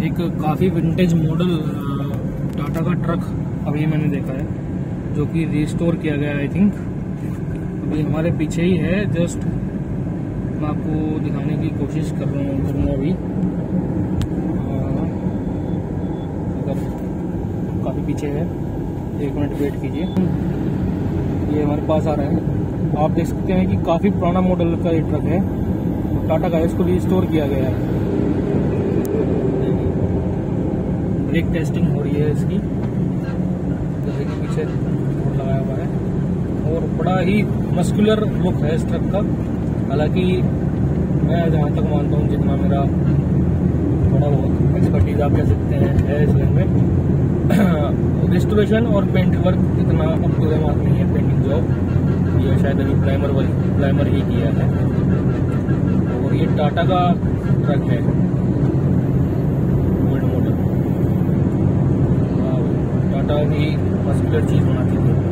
एक काफ़ी vintage model Tata का ट्रक अभी मैंने देखा है, जो कि रिस्टोर किया गया है। आई थिंक अभी हमारे पीछे ही है, जस्ट मैं आपको दिखाने की कोशिश कर रहा हूँ अभी। काफ़ी पीछे है, 1 मिनट वेट कीजिए। ये हमारे पास आ रहा है, आप देख सकते हैं कि काफ़ी पुराना मॉडल का ये ट्रक है, टाटा का। इसको रिस्टोर किया गया है। ब्रेक टेस्टिंग हो रही है इसकी, जैसे कि पीछे लगाया हुआ है, और बड़ा ही मस्कुलर लुक है इस ट्रक का। हालांकि मैं जहाँ तक मानता हूँ, जितना मेरा बड़ा बहुत एक्सपर्टीज आप कह सकते हैं है इस लाइन में, रिस्टोरेशन और पेंट वर्क इतना अब तो मार्क नहीं है। पेंटिंग जॉब ये शायद अभी प्राइमर ही किया है, और ये टाटा का ट्रक है, ओल्ड मॉडल। टाटा भी मस्कुलर चीज़ बनाती थी।